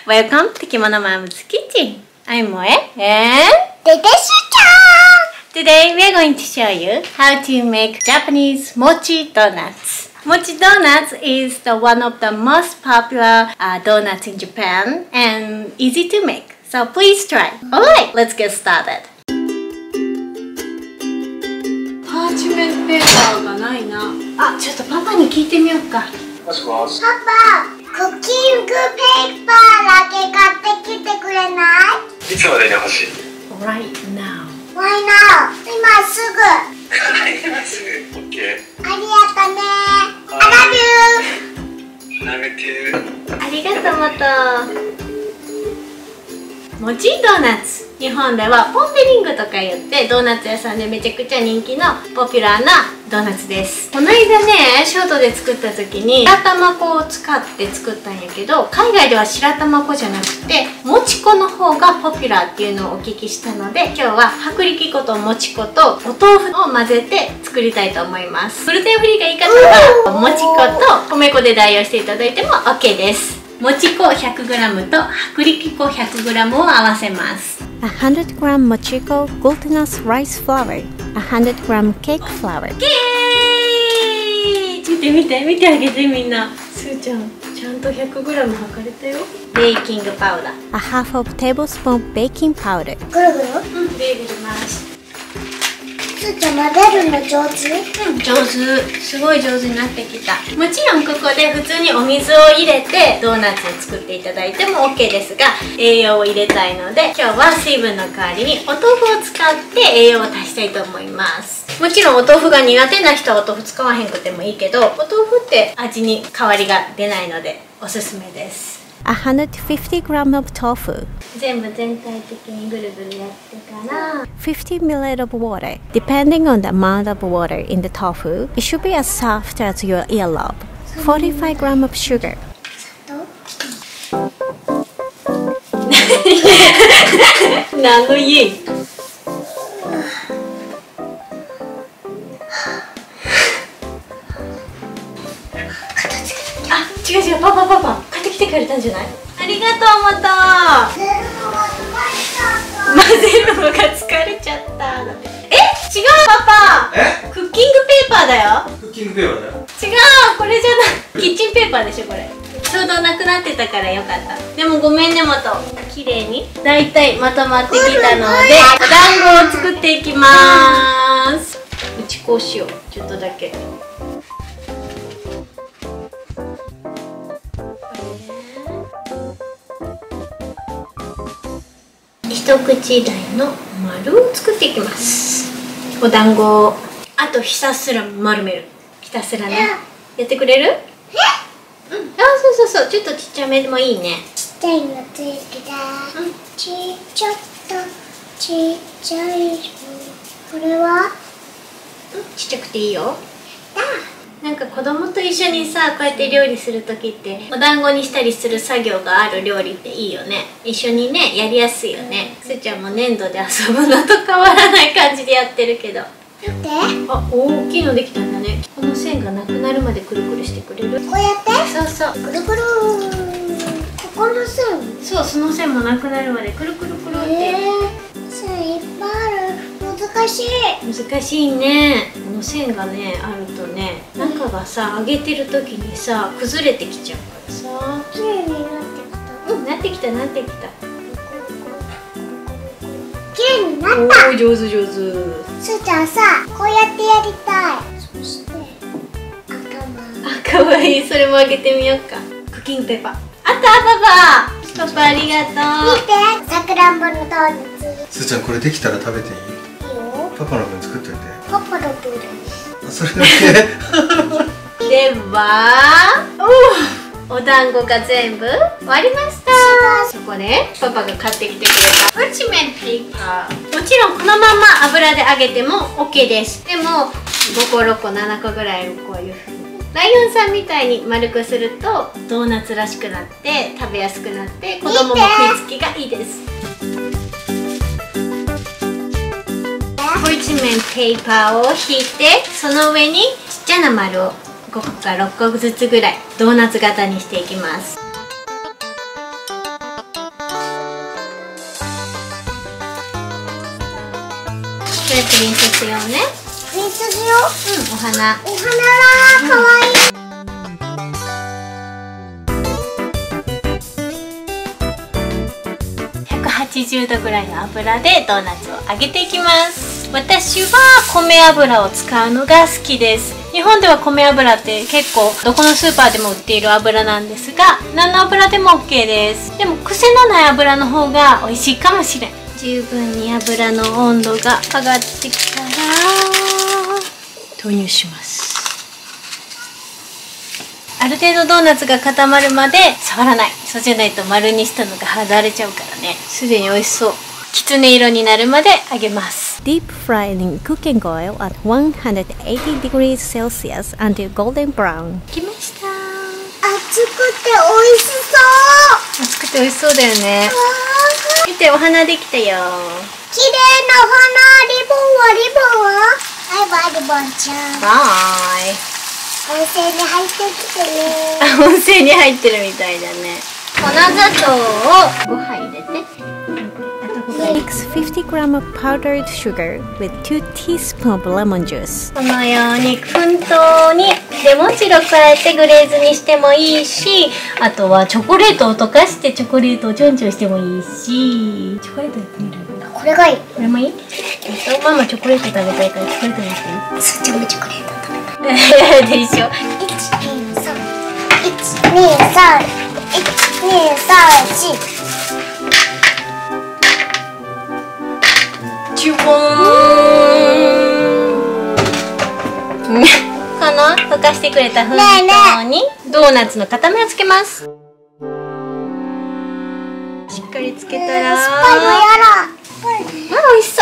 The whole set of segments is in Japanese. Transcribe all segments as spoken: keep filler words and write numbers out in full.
Welcome to Kimono Mom's Kitchen. I'm Moe and today we are going to show you how to make Japanese mochi donuts. Mochi donuts is the one of the most popular uh, donuts in Japan and easy to make. So please try. Alright, let's get started. パーチメントペーパーがないな。あ、ちょっとパパに聞いてみようか。 もしもし。 パパ、クッキングペーパーだけ買ってきてくれない？ いつまでに欲しい？ Right now. Why now? 今すぐ。 今すぐ。オッケー。 ありがとね。I love you. I love you too. ありがとうもと。もちドーナツ。日本ではポン・デ・リングとか言ってドーナツ屋さんでめちゃくちゃ人気のポピュラーなドーナツです。この間ね、ショートで作った時に白玉粉を使って作ったんやけど、海外では白玉粉じゃなくてもち粉の方がポピュラーっていうのをお聞きしたので、今日は薄力粉ともち粉とお豆腐を混ぜて作りたいと思います。グルテンフリーがいい方はもち粉と米粉で代用していただいても OK です。もち粉 ひゃくグラム と薄力粉 ひゃくグラム を合わせます。 one hundred grams mochiko glutinous rice flour, one hundred grams cake flour. イエーイ！見て見て見てあげてみんな。すーちゃん、ちゃんと ひゃくグラム 測れたよ。ベーキングパウダー。 A half of tablespoon baking powder. ぐるぐる。 うん、ベーグル回し。 すーちゃん混ぜるの上手？ うん、上手。すごい上手になってきた。もちろんここで普通にお水を入れてドーナツを作っていただいても OK ですが、栄養を入れたいので今日は水分の代わりにお豆腐を使って栄養を足したいと思います。もちろんお豆腐が苦手な人はお豆腐使わへんくてもいいけど、お豆腐って味に変わりが出ないのでおすすめです。 one hundred fifty grams of tofu. 全部全体的にぐるぐるやってから fifty milliliters of water. Depending on the amount of water in the tofu, it should be as soft as your earlobe. forty-five grams of sugar. 何の家？あ、違う違う、パパパパ買ってきてくれたんじゃない？ありがとうもと。混ぜるのが疲れちゃった。え、違うパパ。 え？ クッキングペーパーだよ。 クッキングペーパーだよ。 違う、これじゃない。キッチンペーパーでしょこれ。ちょうどなくなってたからよかった。でもごめんねもと。綺麗にだいたいまとまってきたので、お団子を作っていきまーす。打ち粉をしよう。ちょっとだけ。一口大の丸を作っていきます。お団子をあとひたすら丸める。ひたすらね。やってくれる？うん、あ、そうそうそう、ちょっとちっちゃめでもいいね。 ちっちゃいのついてた。うん、ちちょっとちっちゃい。これは？ うん、ちっちゃくていいよ。なんか子供と一緒にさ、こうやって料理する時ってお団子にしたりする作業がある料理っていいよね。一緒にね、やりやすいよね。すーちゃんも粘土で遊ぶのと変わらない感じでやってるけど。 見て。 あ、大きいのできたんだね。この線がなくなるまでくるくるしてくれる？ こうやって？ そうそう。 くるくる。ここの線？ そう、その線もなくなるまでくるくるくるって。 えー、線いっぱいある。難しい。 難しいね。この線がねあるとね、中がさ揚げてる時にさ崩れてきちゃうからさ。 綺麗になってきた。 うん、なってきたなってきた。 綺麗になった。 おお、上手上手。 すーちゃんさ、こうやってやりたい。そして頭。 あ、かわいい。それもあげてみようか。クッキングペーパー。あったパパ。パパありがとう。 見て、さくらんぼのドーナツ。 すーちゃんこれできたら食べていい？ いいよ。 パパの分作っといて。 パパの分。 あ、それだけ。 では、おお団子が全部終わりました。そこでパパが買ってきてくれたパーチメントペーパー。もちろんこのまま油で揚げても OK です。でもごころっこななこぐらいをこういうふうにライオンさんみたいに丸くするとドーナツらしくなって食べやすくなって子供も食いつきがいいです。パーチメントペーパーを引いて、その上にちっちゃな丸をごこかろっこずつぐらいドーナツ型にしていきます。 これプリントしようね。 プリントしようん、お花。 う。お花だ、かわいい。 ひゃくはちじゅうどぐらいの油でドーナツを揚げていきます。私は米油を使うのが好きです。日本では米油って結構どこのスーパーでも売っている油なんですが、何の油でも OK です。でも癖のない油の方が美味しいかもしれん。十分に油の温度が上がってきたら投入します。ある程度ドーナツが固まるまで触らない。そうじゃないと丸にしたのが剥がれちゃうからね。すでに美味しそう。きつね色になるまで揚げます。 Deep fry in cooking oil at one hundred eighty degrees Celsius until golden brown. きました。 熱くて美味しそう。 熱くて美味しそうだよね。 わー、 見て、お花できたよ。 綺麗なお花。リボンはリボンはバイバイリボンちゃん。 バイ。 温泉に入ってきてね。 温泉に入ってるみたいだね。粉砂糖をごはい入れて。 Mix fifty grams of powdered sugar with two teaspoons of lemon juice. このように粉糖にレモン汁を加えてグレーズにしてもいいし、あとはチョコレートを溶かしてチョコレートをチョンチョンしてもいいし、チョコレートやってみる？ これがいい。 これもいい？えっとママチョコレート食べたいからチョコレートやってみる。 すっちゃんもチョコレート食べたい。 でしょ。 一二三一二三一二三四。 チュボーン。この溶かしてくれた粉糖にドーナツの片面をつけます。しっかりつけたら、 スパイもやら。 あ、美味しそう。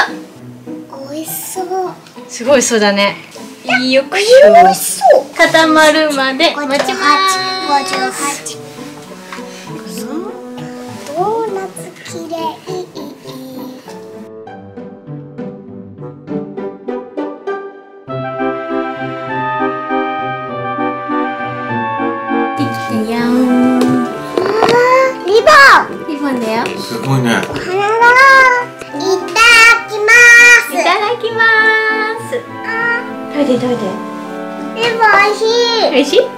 美味しそう。 すごいそうだね。よくし美味しそう。 固まるまで待ちます。 ドーナツきれい。 リボンだよ。 すごいね。 お花だ。いただきます。 いただきます。食べて食べて。 リボン美味しい。 美味しい？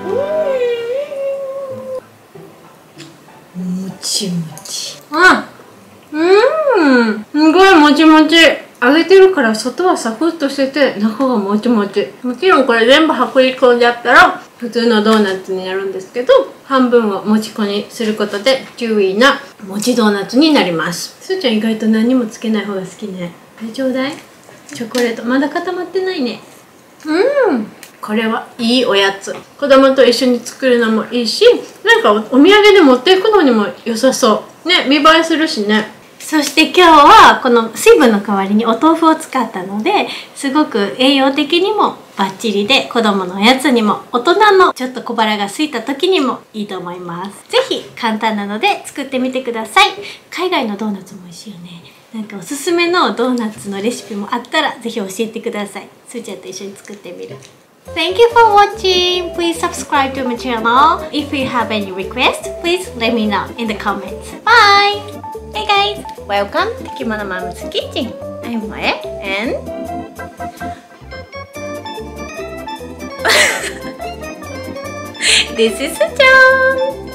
うん。 もちもち。あ、うん。すごいもちもち。揚げてるから外はサクッとしてて中がもちもち。もちろんこれ全部薄力粉だったら普通のドーナツになるんですけど、半分をもち粉にすることでキウイなもちドーナツになります。すーちゃん意外と何もつけない方が好きね。これちょうだい。チョコレートまだ固まってないね。うん。これはいいおやつ。子供と一緒に作るのもいいし、なんかお土産で持っていくのにも良さそう。ね、見栄えするしね。そして今日はこの水分の代わりにお豆腐を使ったので、すごく栄養的にもバッチリで、子供のおやつにも大人のちょっと小腹が空いた時にもいいと思います。ぜひ簡単なので作ってみてください。海外のドーナツも美味しいよね。なんかおすすめのドーナツのレシピもあったらぜひ教えてください。すーちゃんと一緒に作ってみる。Thank you for watching. Please subscribe to my channel. If you have any requests, please let me know in the comments. Bye! Hey guys! Welcome to Kimono Mom's Kitchen. I'm Mae and this is Soo-chan!